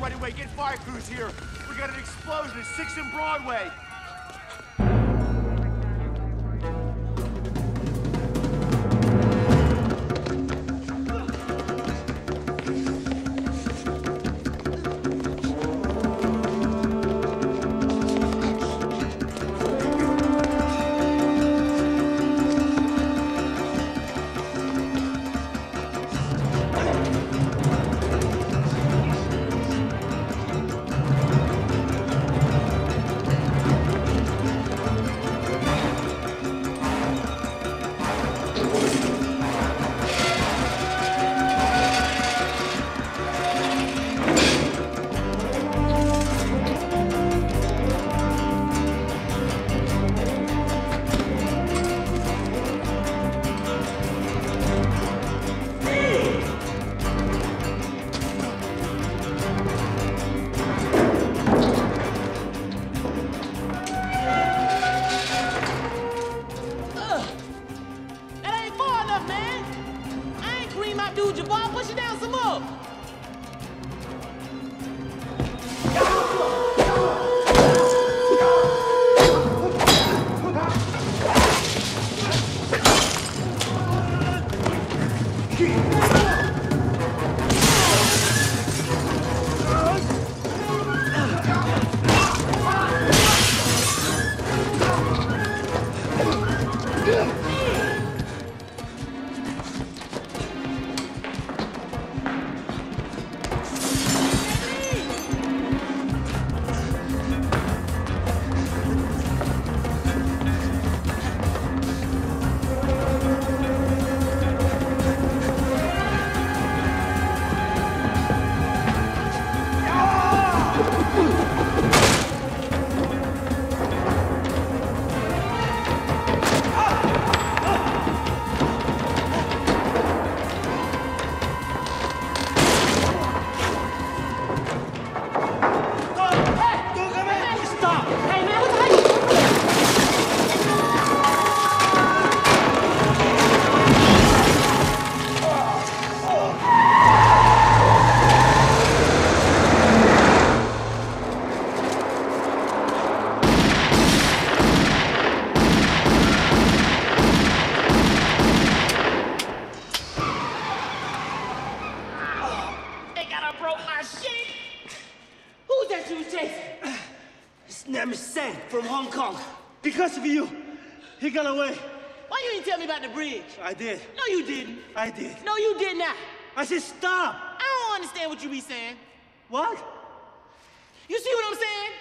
right away. Get fire crews here. We got an explosion at 6th and Broadway. From Hong Kong. Because of you, he got away. Why you didn't tell me about the bridge? I did. No, you didn't. I did. No, you did not. I said stop. I don't understand what you be saying. What? You see what I'm saying?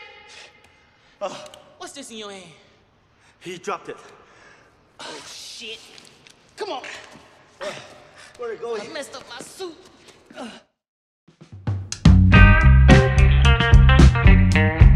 Oh. What's this in your hand? He dropped it. Oh, shit. Come on. Where are you going? I messed up my suit.